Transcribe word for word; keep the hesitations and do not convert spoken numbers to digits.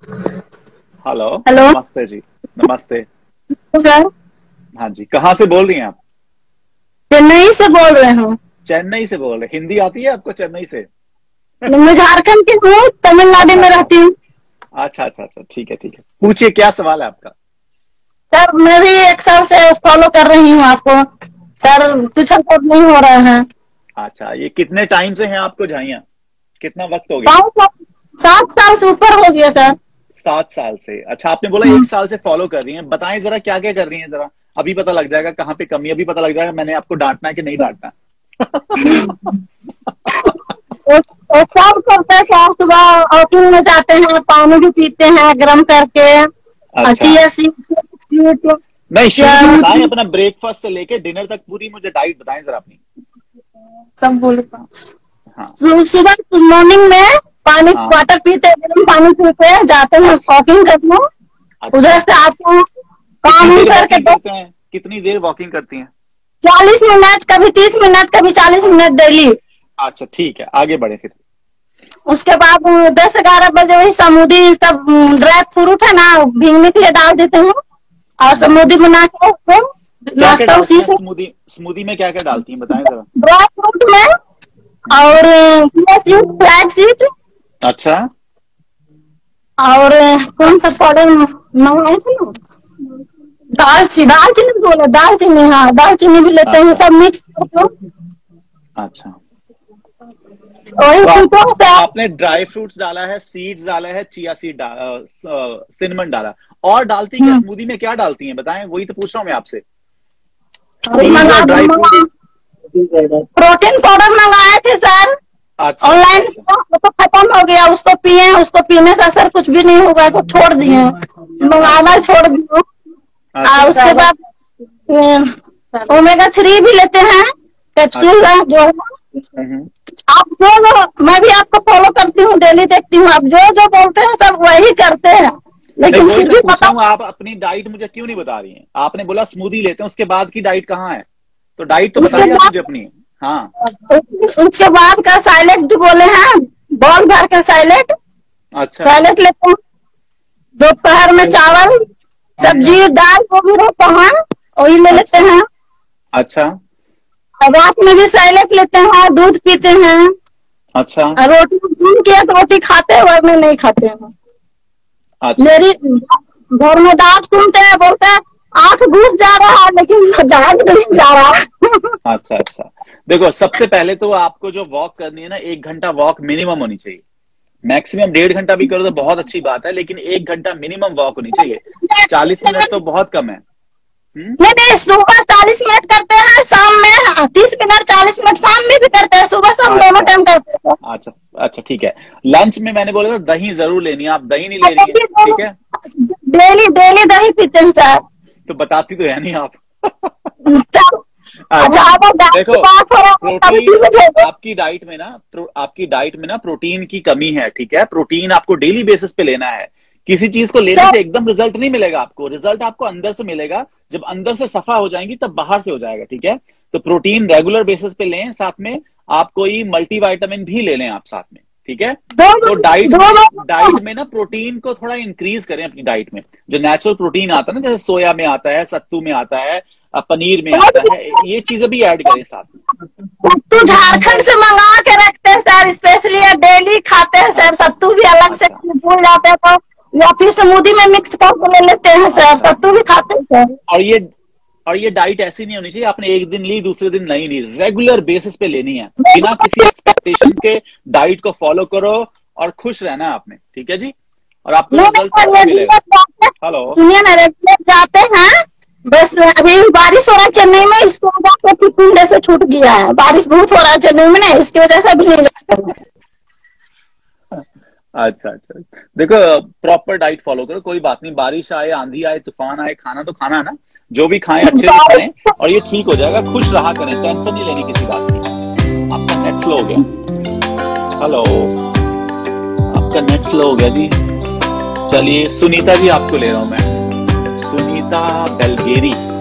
Hello. Hello नमस्ते जी। नमस्ते। Sir. हाँ जी, कहाँ से बोल रही हैं आप? चेन्नई से बोल रहे हूँ। चेन्नई से बोल रहे। हिंदी आती है आपको चेन्नई से? मैं झारखंड की हूँ, तमिलनाडु अच्छा में अच्छा। रहती हूँ। अच्छा अच्छा अच्छा, ठीक है ठीक है, पूछिए क्या सवाल है आपका। सर मैं भी एक साल से फॉलो कर रही हूँ आपको। सर अच्छा कुछ सपोर्ट नहीं हो रहा है। अच्छा, ये कितने टाइम से हैं आपको झाइयाँ? कितना वक्त हो गया? पाँच साल सात साल से ऊपर हो गया सर। सात साल से। अच्छा, आपने बोला एक साल से फॉलो कर रही हैं, बताएं जरा क्या क्या कर रही हैं जरा। अभी पता लग जाएगा कहाँ पे कमी है, अभी पता लग जाएगा मैंने आपको डांटना है कि नहीं डांटना है। वो वो सब करते हैं सर। सुबह वॉकिंग में जाते हैं, पानी भी पीते हैं गर्म करके। अच्छा, चिया सीड नहीं शुरू से बताएं, स्मूदी अपना ब्रेकफास्ट से लेके डिनर तक पूरी मुझे डाइट बताएं जरा अपनी। सब बोले। हाँ हाँ सु- सुबह मॉर्निंग में पानी हाँ। वाटर पीते हैं, गर्म पानी पीते हैं, जाते हैं अच्छा वॉकिंग करने। अच्छा। उधर से आते हैं, कितनी काम देर करके वॉकिंग दस करते हैं? कितनी देर वॉकिंग करती हैं? चालीस मिनट, कभी तीस मिनट, कभी चालीस अच्छा मिनट डेली। अच्छा, ठीक है, आगे बढ़े फिर। उसके बाद दस ग्यारह बजे वही समुदी सब ड्राई फ्रूट है ना, भीगने के लिए डाल देते हैं और हम्म। समुदी बना के उसको क्या क्या नाश्ता डालती उसी हैं से। स्मूदी? स्मूदी में क्या क्या डालती हैं बताएं जरा। ड्राई फ्रूट में हम्म। और चिया सीड, फ्लैक्स सीड अच्छा और कौन सा पाउडर मंगाए थे ना, दालचीनी दालचीनी बोले, दालचीनी, हाँ दालचीनी भी लेते हैं, अच्छा सब मिक्स करके अच्छा। वही तो आप, पीते हैं सर। आपने ड्राई फ्रूट्स डाला है, सीड्स डाला है, चिया सीड डा, सिनेमन डाला, और डालती क्या हम्म। स्मूदी में? क्या डालती हैं बताएं, वही तो पूछ रहा हूं मैं आपसे। और सीड्स और मंगा ड्राई फ्रूट्स। मंगा प्रोटीन पाउडर मंगाए थे सर अच्छा अच्छा ऑनलाइन से, अच्छा वो तो खत्म हो गया। उसको पिए, उसको पीने से असर कुछ भी नहीं होगा तो छोड़ दिए, मंगाना अच्छा छोड़ दिए। अच्छा और उसके बाद ओमेगा थ्री भी लेते हैं, कैप्सूल अच्छा। है जो है। हम्म। आप जो जो मैं भी आपको फॉलो करती हूँ, डेली देखती हूँ, आप जो जो बोलते हैं सब वही करते हैं, नहीं, लेकिन वही फिर तो भी पूछ पता। रहा हूँ, आप अपनी डाइट मुझे क्यों नहीं बता रही हैं? आपने बोला स्मूदी लेते हैं, उसके बाद की डाइट कहाँ है? तो डाइट तो उसके बताइए आप मुझे बाद अपनी। हाँ। उसके बाद का साइलेंट जो बोले हैं, बॉल भर के साइलेंट अच्छा। साइलेंट लेते हैं। दोपहर में चावल हम्म। सब्जी दाल जो भी रहता है वही ले लेते अच्छा हैं। अच्छा और रात में भी साइलेंट लेते हैं, दूध पीते हैं। अच्छा और रोटी भून के तो रोटी खाते हैं, वरना नहीं खाते हैं। अच्छा मेरी अच्छा घर में डांट सुनते हैं, बोलते हैं आंख घुस जा रहा है लेकिन डांट नहीं जा रहा। अच्छा अच्छा। देखो, सबसे पहले तो आपको जो वॉक करनी है ना, एक घंटा वॉक मिनिमम होनी चाहिए। मैक्सिमम डेढ़ घंटा भी करो तो बहुत अच्छी बात है, लेकिन एक घंटा मिनिमम वॉक होनी चाहिए। चालीस मिनट तो बहुत कम है। हम्म। नहीं नहीं, सुबह चालीस मिनट करते हैं, शाम में तीस मिनट, चालीस मिनट शाम में भी करते हैं, सुबह शाम दोनों अच्छा टाइम करते हैं। अच्छा अच्छा, ठीक है। लंच में मैंने बोला था दही जरूर लेनी है, आप दही नहीं ले अच्छा रही हैं, जी, ठीक है। डेली डेली दही पीते हैं सर। तो बताती तो है नहीं आप। चल, अच्छा अच्छा, अगर डाइट की देखो, बात हो रहा है तभी प्रोटीन ठीक है। आपकी डाइट में ना, प्रो, आपकी डाइट में ना प्रोटीन की कमी है, ठीक है। प्रोटीन आपको डेली बेसिस पे लेना है। किसी चीज को लेने सर से एकदम रिजल्ट नहीं मिलेगा आपको, रिजल्ट आपको अंदर से मिलेगा। जब अंदर से सफा हो जाएंगी तब बाहर से हो जाएगा, ठीक है। तो प्रोटीन रेगुलर बेसिस पे लें, साथ में आप कोई मल्टीविटामिन भी ले लें आप साथ में, ठीक है। दो तो डाइट दो में दो डाइट में ना प्रोटीन को थोड़ा इंक्रीज करें अपनी डाइट में। जो नेचुरल प्रोटीन आता है ना, जैसे सोया में आता है, सत्तू में आता है, अ, पनीर में आता है, ये चीजें भी ऐड करें साथ में। सत्तू झारखंड से मंगा के रखते हैं सर, स्पेशली डेली खाते हैं सर। अच्छा सत्तू भी अलग से अच्छा भूल जाते हैं तो, या फिर स्मूदी में मिक्स करके ले लेते हैं सर। अच्छा। सत्तू भी खाते हैं सर। और ये और ये डाइट ऐसी नहीं होनी चाहिए आपने एक दिन ली दूसरे दिन नहीं ली, रेगुलर बेसिस पे लेनी है, बिना किसी एक्सपेक्टेशन के। डाइट को फॉलो करो और खुश रहना है आपने, ठीक है जी। और आपको नहीं रिजल्ट नहीं पक्का सर, मिलेगा। रेगुलर जाते हैं। हेलो। सुनिए ना, रेगुलर जाते हैं। बस अभी बारिश हो रहा है चेन्नई में, इसकी वजह से फिर से छूट गया है। बारिश बहुत हो रहा है चेन्नई में ना, इसकी वजह से अभी नहीं जाते हैं। अच्छा अच्छा, देखो, प्रॉपर डाइट फॉलो करो, कोई बात नहीं, बारिश आए, आंधी आए, तूफान आए, खाना तो खाना है ना। जो भी खाएं अच्छे से खाएं, बारिश और ये ठीक हो जाएगा। खुश रहा करें, टेंशन नहीं लेनी किसी बात की। आपका नेट स्लो हो गया। हेलो। आपका नेट स्लो हो गया जी। चलिए सुनीता जी आपको ले रहा हूं मैं, सुनीता बेलगेरी।